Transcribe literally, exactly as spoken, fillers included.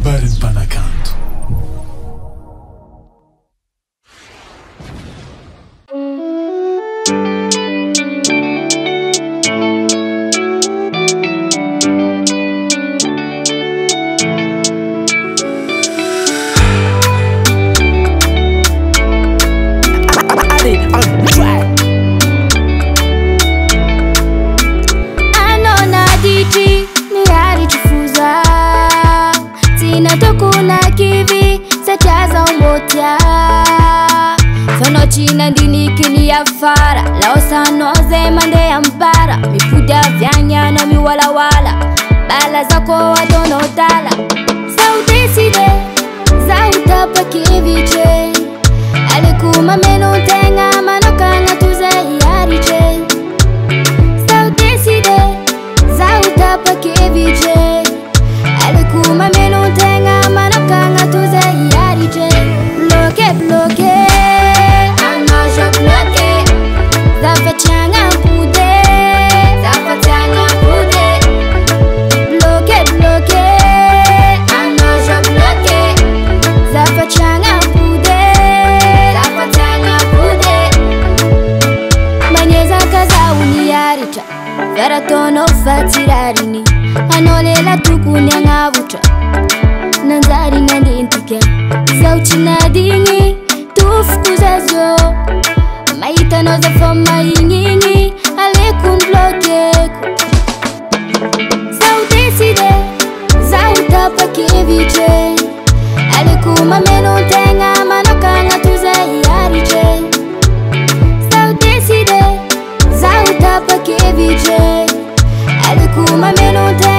Ambarin Panacanto. China ndini kini ya fara Laosa noze mande ampara Mifuda vyanya no mi wala wala Bala zako wadono dala Sauti side Zauta pa kiviche Alikuma menu tenga Manoka nga tuze hiariche Sauti side Zauta pa kiviche Alikuma menu tenga Manoka nga tuze hiariche Bloke bloke Tono fatirarini Anolela tukunya ngavutra Nanzari nandintike Zauchina dingi Tufkuza zo Maita noza foma inyinyi Alekun blokeku Zauti side Zauta pa keviche Alekuma menu tenga Manoka nga tuze hiariche Zauti side Zauta pa keviche Alikuma menu te